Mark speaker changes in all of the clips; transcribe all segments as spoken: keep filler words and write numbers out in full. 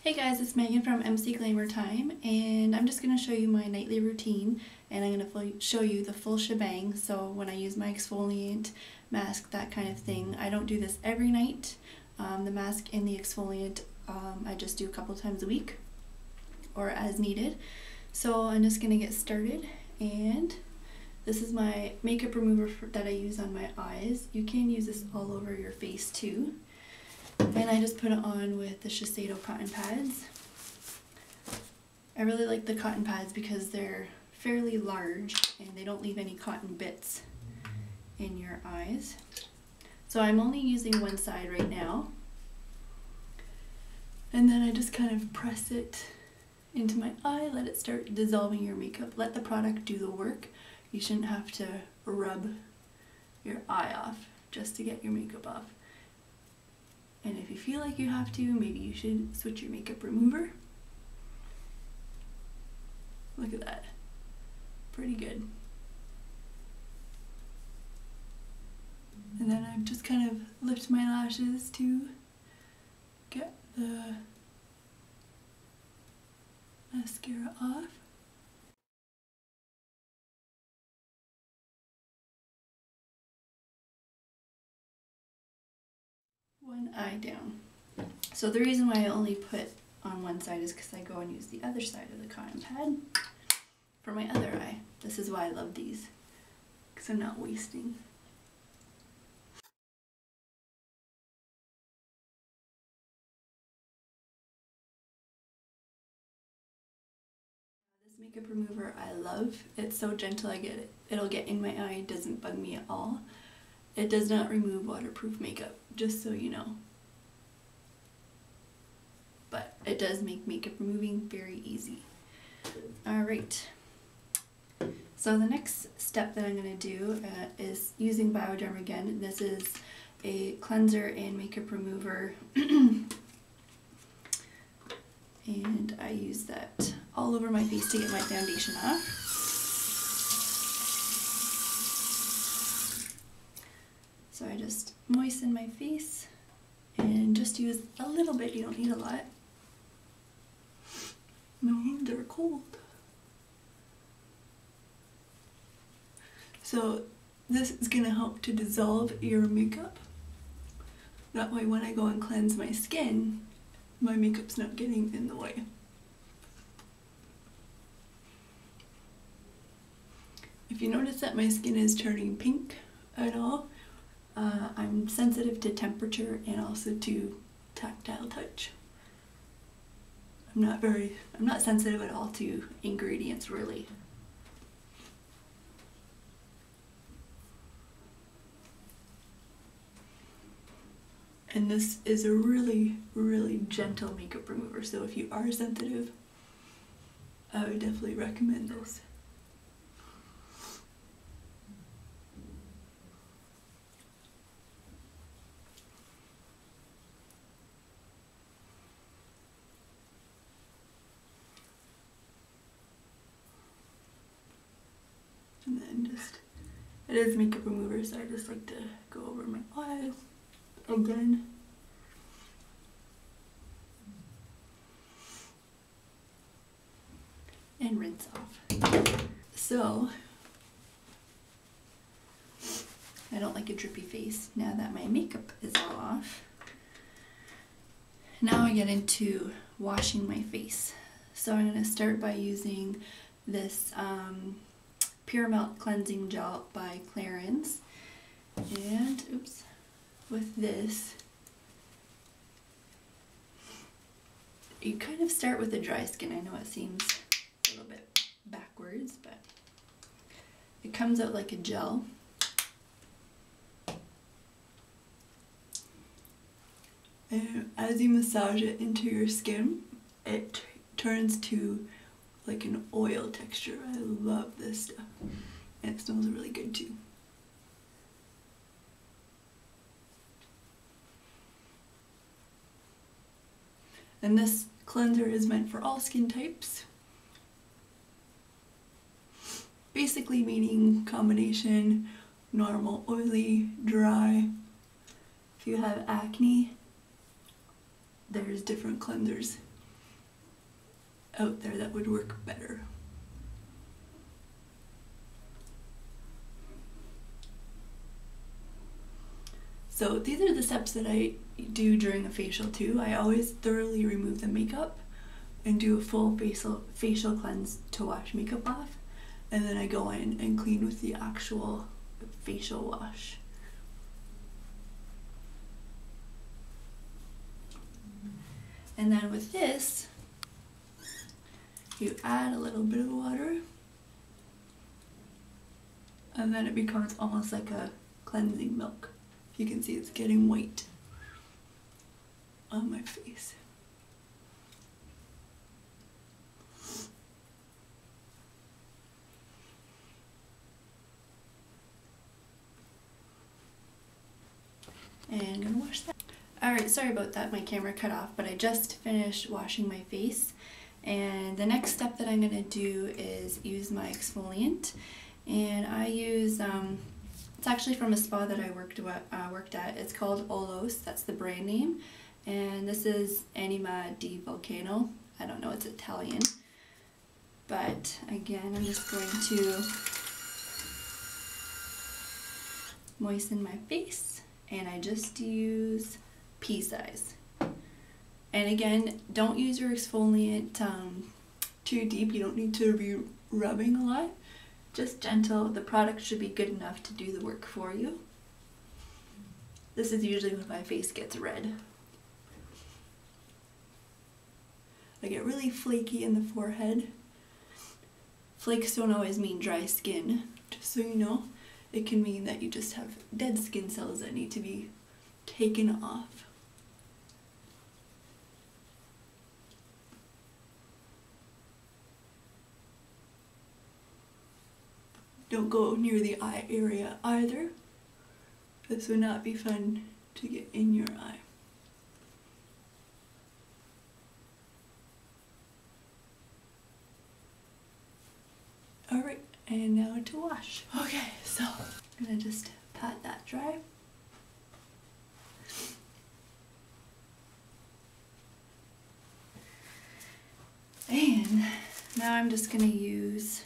Speaker 1: Hey guys, it's Megan from M C Glamour Time, and I'm just going to show you my nightly routine, and I'm going to show you the full shebang. So when I use my exfoliant, mask, that kind of thing, I don't do this every night. Um, the mask and the exfoliant um, I just do a couple times a week or as needed. So I'm just going to get started, and this is my makeup remover for, that I use on my eyes. You can use this all over your face too. And I just put it on with the Shiseido cotton pads. I really like the cotton pads because they're fairly large and they don't leave any cotton bits in your eyes. So I'm only using one side right now. And then I just kind of press it into my eye, let it start dissolving your makeup. Let the product do the work. You shouldn't have to rub your eye off just to get your makeup off. And if you feel like you have to, maybe you should switch your makeup remover. Look at that. Pretty good. And then I've just kind of lift my lashes to get the mascara off. One eye down. So the reason why I only put on one side is because I go and use the other side of the cotton pad for my other eye. This is why I love these, because I'm not wasting. This makeup remover I love. It's so gentle. I get it. It'll get in my eye. It doesn't bug me at all. It does not remove waterproof makeup, just so you know. But it does make makeup removing very easy. Alright, so the next step that I'm going to do uh, is using Bioderm again. This is a cleanser and makeup remover, and I use that all over my face to get my foundation off. So I just moisten my face and just use a little bit. You don't need a lot. My hands are cold. So this is going to help to dissolve your makeup. That way when I go and cleanse my skin, my makeup's not getting in the way. If you notice that my skin is turning pink at all, Uh, I'm sensitive to temperature and also to tactile touch. I'm not very, I'm not sensitive at all to ingredients really. And this is a really, really gentle makeup remover, so if you are sensitive, I would definitely recommend this. And then just, it is makeup remover, so I just like to go over my eyes again. And rinse off. So, I don't like a drippy face now that my makeup is all off. Now I get into washing my face. So I'm going to start by using this um, Pure Melt Cleansing Gel by Clarins, and oops, with this you kind of start with the dry skin. I know it seems a little bit backwards, but it comes out like a gel. And as you massage it into your skin, it turns to like an oil texture. I love this stuff. And it smells really good too. And this cleanser is meant for all skin types. Basically meaning combination, normal, oily, dry. If you have acne, there's different cleansers out there that would work better. So these are the steps that I do during a facial too. I always thoroughly remove the makeup and do a full facial facial cleanse to wash makeup off, and then I go in and clean with the actual facial wash. And then with this, you add a little bit of water, and then it becomes almost like a cleansing milk. You can see it's getting white on my face. And I'm gonna wash that. Alright, sorry about that, my camera cut off, but I just finished washing my face. And the next step that I'm gonna do is use my exfoliant. And I use, um, it's actually from a spa that I worked, uh, worked at. It's called Olos, that's the brand name. And this is Anima di Volcano. I don't know, it's Italian. But again, I'm just going to moisten my face. And I just use pea size. And again, don't use your exfoliant um, too deep. You don't need to be rubbing a lot. Just gentle. The product should be good enough to do the work for you. This is usually when my face gets red. I get really flaky in the forehead. Flakes don't always mean dry skin, just so you know. It can mean that you just have dead skin cells that need to be taken off. Don't go near the eye area either. This would not be fun to get in your eye. Alright, and now to wash. Okay, so I'm gonna just pat that dry. And now I'm just gonna use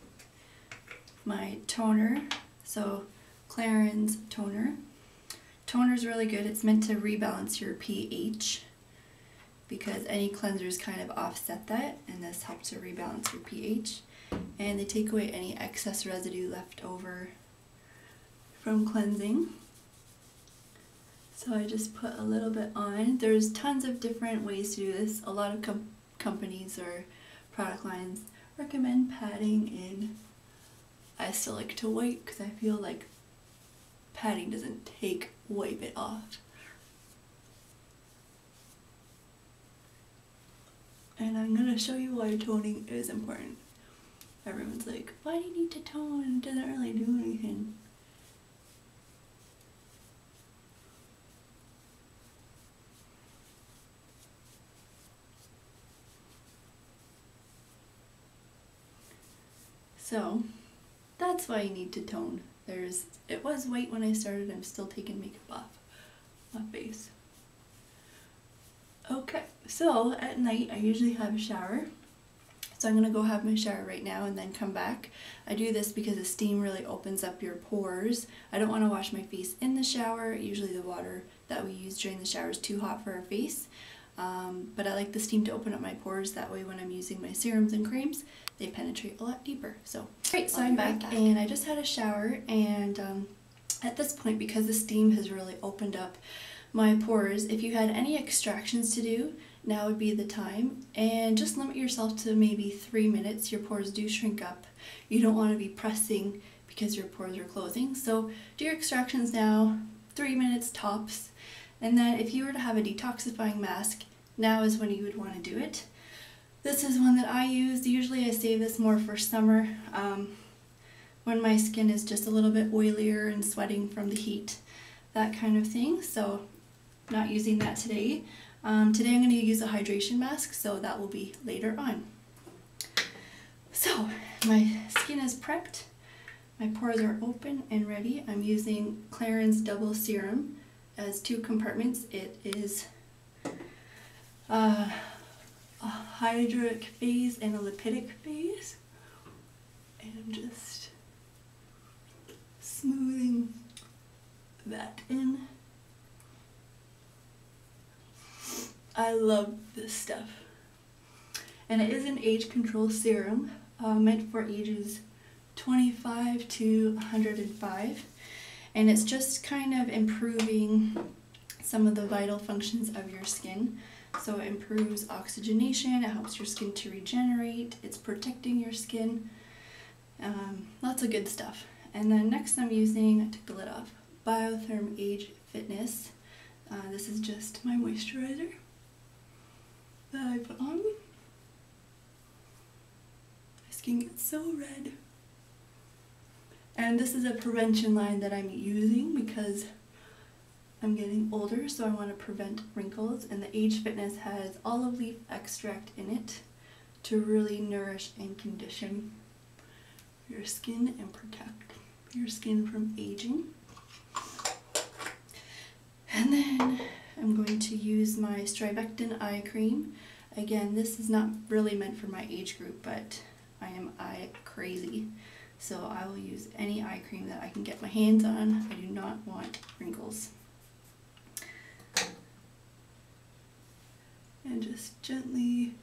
Speaker 1: my toner, so Clarins toner. Toner is really good. It's meant to rebalance your pH because any cleansers kind of offset that, and this helps to rebalance your pH. And they take away any excess residue left over from cleansing. So I just put a little bit on. There's tons of different ways to do this. A lot of com companies or product lines recommend patting in. I still like to wipe because I feel like patting doesn't take wipe it off. And I'm going to show you why toning is important. Everyone's like, why do you need to tone? It doesn't really do anything. So that's why you need to tone. There's, it was white when I started. I'm still taking makeup off my face. Okay, so at night I usually have a shower. So I'm going to go have my shower right now and then come back. I do this because the steam really opens up your pores. I don't want to wash my face in the shower. Usually the water that we use during the shower is too hot for our face. Um, but I like the steam to open up my pores. That way when I'm using my serums and creams, they penetrate a lot deeper. So, great, so I'm back, back and I just had a shower, and um, at this point, because the steam has really opened up my pores, if you had any extractions to do, now would be the time. And just limit yourself to maybe three minutes. Your pores do shrink up. You don't want to be pressing because your pores are closing. So do your extractions now, three minutes tops. And then if you were to have a detoxifying mask, now is when you would want to do it. This is one that I use. Usually I save this more for summer, um, when my skin is just a little bit oilier and sweating from the heat, that kind of thing. So not using that today. Um, today I'm going to use a hydration mask, so that will be later on. So my skin is prepped, my pores are open and ready. I'm using Clarins Double Serum as two compartments. It is uh, a hydric phase and a lipidic phase. And I'm just smoothing that in. I love this stuff. And it is an age control serum, uh, meant for ages twenty-five to one hundred five. And it's just kind of improving some of the vital functions of your skin. So it improves oxygenation, it helps your skin to regenerate, it's protecting your skin. Um, lots of good stuff. And then next I'm using, I took the lid off, Biotherm Age Fitness. Uh, this is just my moisturizer that I put on. My skin gets so red. And this is a prevention line that I'm using because I'm getting older, so I want to prevent wrinkles, and the Age Fitness has olive leaf extract in it to really nourish and condition your skin and protect your skin from aging. And then I'm going to use my Strivectin eye cream. Again, this is not really meant for my age group, but I am eye crazy. So I will use any eye cream that I can get my hands on. I do not want wrinkles. And just gently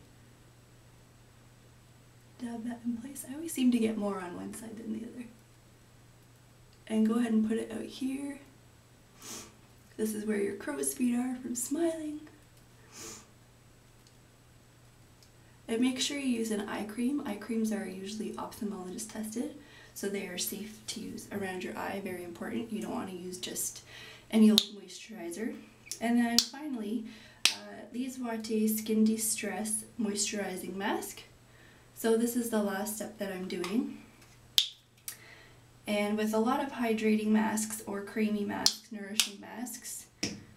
Speaker 1: dab that in place. I always seem to get more on one side than the other. And go ahead and put it out here. This is where your crow's feet are from smiling. And make sure you use an eye cream. Eye creams are usually ophthalmologist tested, so they are safe to use around your eye. Very important. You don't want to use just any old moisturizer. And then finally, uh, Lise Wate Skin De-Stress Moisturizing Mask. So this is the last step that I'm doing. And with a lot of hydrating masks or creamy masks, nourishing masks,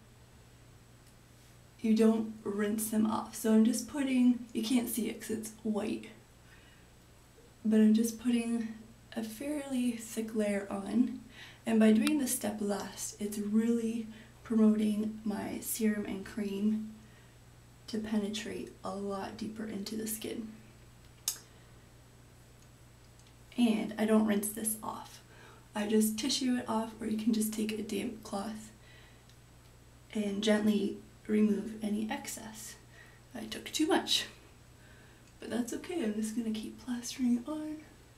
Speaker 1: you don't rinse them off. So I'm just putting, you can't see it because it's white, but I'm just putting a fairly thick layer on. And by doing this step last, it's really promoting my serum and cream to penetrate a lot deeper into the skin. And I don't rinse this off. I just tissue it off, or you can just take a damp cloth and gently remove any excess. I took too much, but that's okay. I'm just going to keep plastering it on.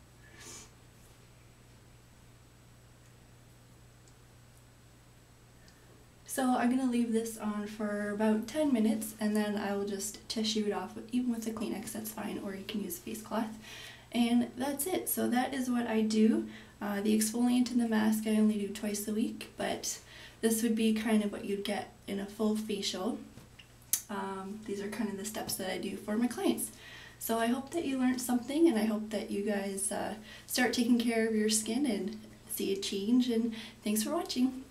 Speaker 1: So I'm going to leave this on for about ten minutes, and then I will just tissue it off, even with a Kleenex, that's fine, or you can use a face cloth. And that's it. So that is what I do. Uh, the exfoliant and the mask I only do twice a week, but this would be kind of what you'd get in a full facial. Um, these are kind of the steps that I do for my clients. So I hope that you learned something, and I hope that you guys uh, start taking care of your skin and see a change, and thanks for watching.